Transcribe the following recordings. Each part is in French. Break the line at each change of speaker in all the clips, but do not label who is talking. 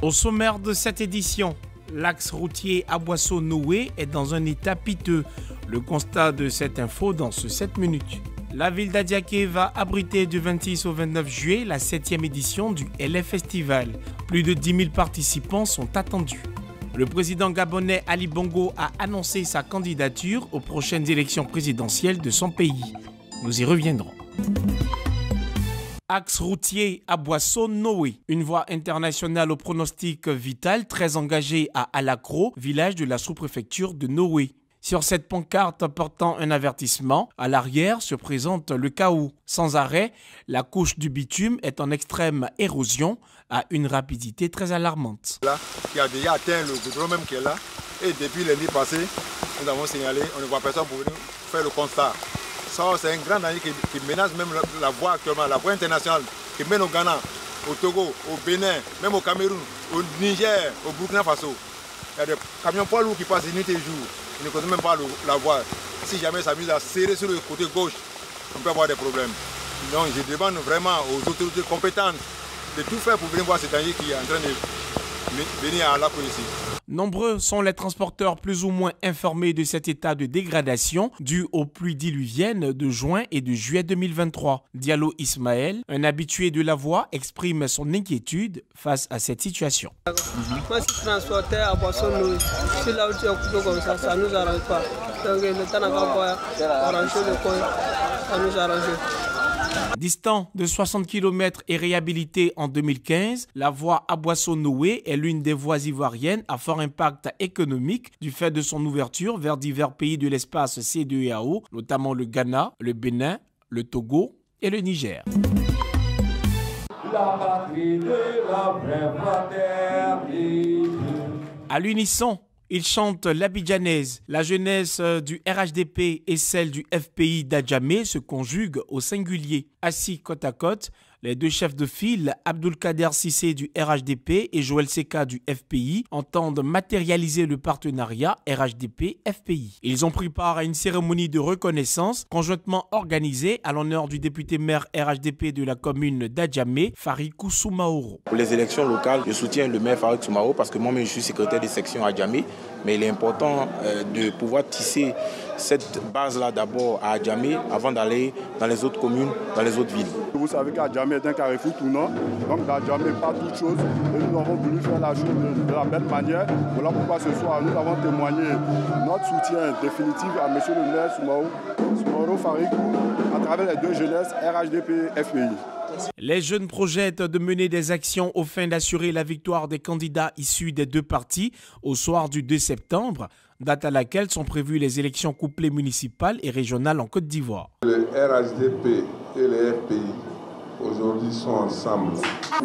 Au sommaire de cette édition, l'axe routier Aboisseau-Noé est dans un état piteux. Le constat de cette info dans ce 7 minutes. La ville d'Adiaké va abriter du 26 au 29 juillet la 7e édition du LF Festival. Plus de 10 000 participants sont attendus. Le président gabonais Ali Bongo a annoncé sa candidature aux prochaines élections présidentielles de son pays. Nous y reviendrons. Axe routier Aboisseau-Noé, une voie internationale au pronostic vital très engagée à Alakro, village de la sous-préfecture de Noé. Sur cette pancarte portant un avertissement, à l'arrière se présente le chaos. Sans arrêt, la couche du bitume est en extrême érosion à une rapidité très alarmante.
Là, qui a déjà atteint le goudron même qui est là. Et depuis l'année passée, nous avons signalé, on ne voit personne pour venir faire le constat. Ça, c'est un grand danger qui menace même la voie actuellement, la voie internationale qui mène au Ghana, au Togo, au Bénin, même au Cameroun, au Niger, au Burkina Faso. Il y a des camions poids lourds qui passent nuit et jour. Ils ne connaissent même pas la voie. Si jamais ça s'amuse à serrer sur le côté gauche, on peut avoir des problèmes. Donc je demande vraiment aux autorités compétentes de tout faire pour venir voir ce danger qui est en train de venir à Alakro ici.
Nombreux sont les transporteurs plus ou moins informés de cet état de dégradation dû aux pluies diluviennes de juin et de juillet 2023. Diallo Ismaël, un habitué de la voie, exprime son inquiétude face à cette situation.
Moi, si je transportais à Aboisseau-Noé, si là où tu es coupé comme ça ne nous arrange pas. Donc le temps n'a pas arranger le coin, ça nous arrange.
Distant de 60 km et réhabilité en 2015, la voie Aboisseau-Noé est l'une des voies ivoiriennes à fort impact économique du fait de son ouverture vers divers pays de l'espace CEDEAO, notamment le Ghana, le Bénin, le Togo et le Niger. La patrie de la vraie fraternité. À l'unisson, ils chantent l'abidjanaise. La jeunesse du RHDP et celle du FPI d'Adjamé se conjuguent au singulier. Assis côte à côte, les deux chefs de file, Abdoulkader Sissé du RHDP et Joël Seka du FPI, entendent matérialiser le partenariat RHDP-FPI. Ils ont pris part à une cérémonie de reconnaissance conjointement organisée à l'honneur du député maire RHDP de la commune d'Adjamé, Farikou Soumaoro.
Pour les élections locales, je soutiens le maire Farikou Soumaoro parce que moi-même je suis secrétaire de section à Adjamé, mais il est important de pouvoir tisser cette base-là d'abord à Adjamé avant d'aller dans les autres communes, dans les autres villes.
Vous savez qu'Adjamé est un carrefour tournant, donc d'Adjamé pas toute chose. Et nous avons voulu faire la chose de la belle manière. Voilà pourquoi ce soir nous avons témoigné notre soutien définitif à M. le maire Soumaoro Farikou à travers les deux jeunesses RHDP et FPI.
Les jeunes projettent de mener des actions aux fins d'assurer la victoire des candidats issus des deux partis au soir du 2 septembre, date à laquelle sont prévues les élections couplées municipales et régionales en Côte d'Ivoire.
Le RHDP et le FPI aujourd'hui sont ensemble.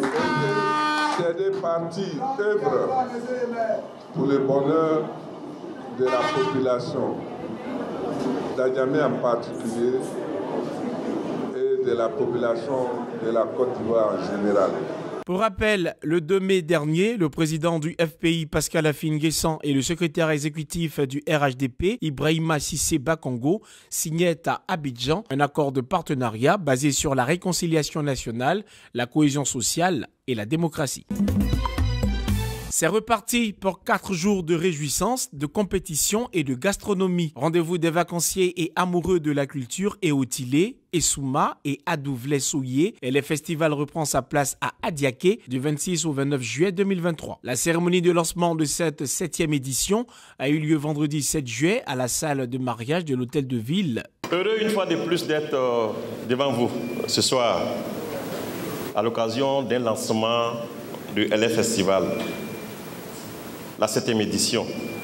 Ces deux partis œuvrent pour le bonheur de la population, d'Adjamé en particulier, et de la population de la Côte d'Ivoire en général.
Pour rappel, le 2 mai dernier, le président du FPI, Pascal Afin-Guessan, et le secrétaire exécutif du RHDP, Ibrahima Sissé Bakongo, signaient à Abidjan un accord de partenariat basé sur la réconciliation nationale, la cohésion sociale et la démocratie. C'est reparti pour 4 jours de réjouissance, de compétition et de gastronomie. Rendez-vous des vacanciers et amoureux de la culture et Otilé, Essouma et Adouvlé-Souillé. Et le festival reprend sa place à Adiaké du 26 au 29 juillet 2023. La cérémonie de lancement de cette 7e édition a eu lieu vendredi 7 juillet à la salle de mariage de l'hôtel de ville.
Heureux une fois de plus d'être devant vous ce soir à l'occasion d'un lancement du LF Festival. La 7e édition.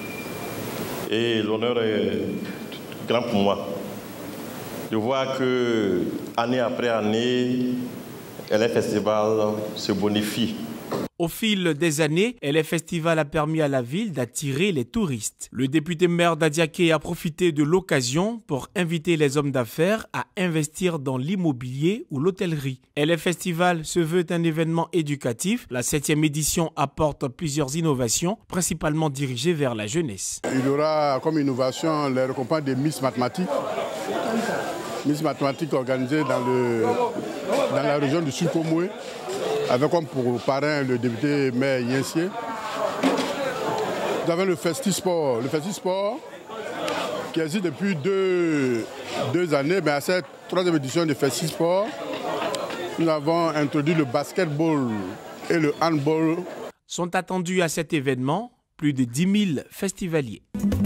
Et l'honneur est grand pour moi de voir que, année après année, LF Festival se bonifie.
Au fil des années, le festival a permis à la ville d'attirer les touristes. Le député maire d'Adiaké a profité de l'occasion pour inviter les hommes d'affaires à investir dans l'immobilier ou l'hôtellerie. Le festival se veut un événement éducatif. La 7e édition apporte plusieurs innovations, principalement dirigées vers la jeunesse.
Il y aura comme innovation les récompenses des Miss Mathématiques. Miss Mathématiques organisées dans la région du Sukomoué. avec comme pour parrain le député maire Yensier. Nous avons le Festisport. Le Festisport qui existe depuis deux années, mais à cette 3e édition du Festisport, nous avons introduit le basketball et le handball.
Sont attendus à cet événement plus de 10 000 festivaliers.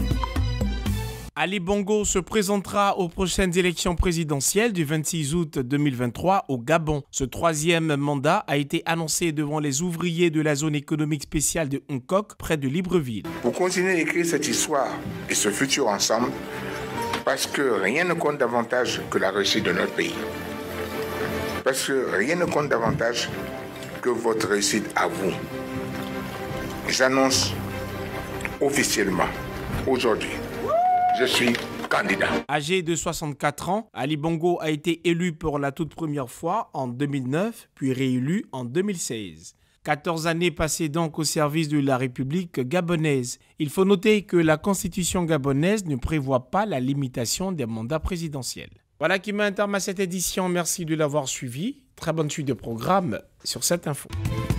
Ali Bongo se présentera aux prochaines élections présidentielles du 26 août 2023 au Gabon. Ce 3e mandat a été annoncé devant les ouvriers de la zone économique spéciale de Hong Kong, près de Libreville.
Pour continuer à écrire cette histoire et ce futur ensemble, parce que rien ne compte davantage que la réussite de notre pays. Parce que rien ne compte davantage que votre réussite à vous. J'annonce officiellement aujourd'hui, je suis candidat.
Âgé de 64 ans, Ali Bongo a été élu pour la toute première fois en 2009, puis réélu en 2016. 14 années passées donc au service de la République gabonaise. Il faut noter que la constitution gabonaise ne prévoit pas la limitation des mandats présidentiels. Voilà qui met un terme à cette édition. Merci de l'avoir suivi. Très bonne suite de programme sur cette info.